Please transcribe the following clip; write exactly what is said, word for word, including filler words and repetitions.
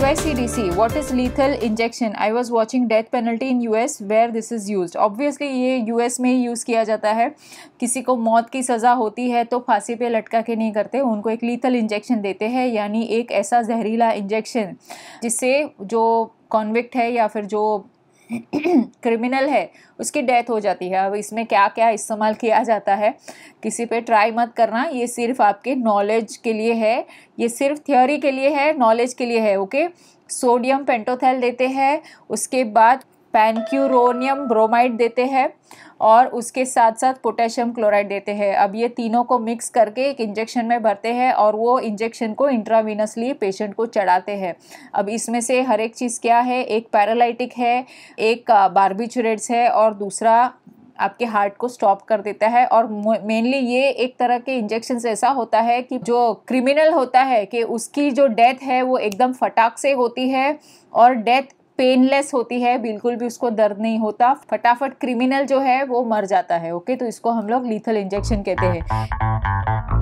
U S C D C, what is lethal injection? I was watching death penalty in U S where this is used. Obviously ये U S में ही use किया जाता है. किसी को मौत की सज़ा होती है तो फांसी पे लटका के नहीं करते, उनको एक लीथल इंजेक्शन देते हैं, यानी एक ऐसा जहरीला इंजेक्शन जिससे जो कॉन्विक्ट है या फिर जो क्रिमिनल है उसकी डेथ हो जाती है. अब इसमें क्या क्या इस्तेमाल किया जाता है किसी पे ट्राई मत करना, ये सिर्फ आपके नॉलेज के लिए है, ये सिर्फ थ्योरी के लिए है, नॉलेज के लिए है. ओके, सोडियम पेंटोथेल देते हैं, उसके बाद पैनक्यूरोनियम ब्रोमाइड देते हैं और उसके साथ साथ पोटेशियम क्लोराइड देते हैं. अब ये तीनों को मिक्स करके एक इंजेक्शन में भरते हैं और वो इंजेक्शन को इंट्रावीनसली पेशेंट को चढ़ाते हैं. अब इसमें से हर एक चीज़ क्या है, एक पैरालाइटिक है, एक बारबिचुरेट्स है और दूसरा आपके हार्ट को स्टॉप कर देता है. और मेनली ये एक तरह के इंजेक्शन ऐसा होता है कि जो क्रिमिनल होता है कि उसकी जो डेथ है वो एकदम फटाक से होती है और डेथ पेनलेस होती है, बिल्कुल भी उसको दर्द नहीं होता, फटाफट क्रिमिनल जो है वो मर जाता है. ओके, तो इसको हम लोग लीथल इंजेक्शन कहते हैं.